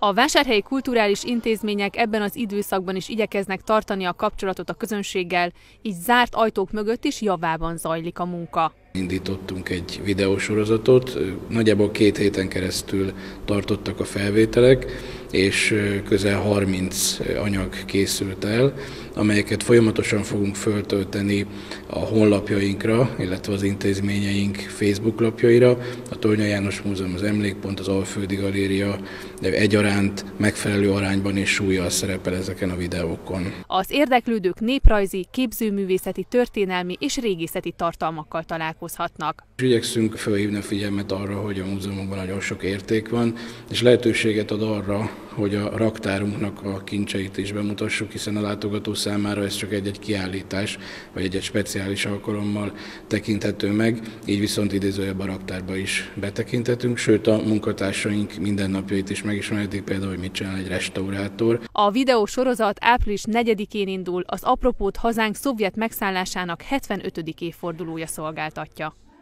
A vásárhelyi kulturális intézmények ebben az időszakban is igyekeznek tartani a kapcsolatot a közönséggel, így zárt ajtók mögött is javában zajlik a munka. Indítottunk egy videósorozatot, nagyjából 2 héten keresztül tartottak a felvételek, és közel 30 anyag készült el, amelyeket folyamatosan fogunk föltölteni a honlapjainkra, illetve az intézményeink Facebook lapjaira. A Tornya János Múzeum, az Emlékpont, az Alföldi Galéria egyaránt megfelelő arányban és súllyal szerepel ezeken a videókon. Az érdeklődők néprajzi, képzőművészeti, történelmi és régészeti tartalmakkal találkozhatnak. Igyekszünk felhívni a figyelmet arra, hogy a múzeumokban nagyon sok érték van, és lehetőséget ad arra, hogy a raktárunknak a kincseit is bemutassuk, hiszen a látogató számára ez csak egy kiállítás, vagy egy speciális alkalommal tekinthető meg, így viszont idézőjelben a raktárba is betekinthetünk, sőt a munkatársaink mindennapjait is megismerhetik, például, hogy mit csinál egy restaurátor. A videósorozat április 4-én indul, az apropót hazánk szovjet megszállásának 75. évfordulója szolgáltatja.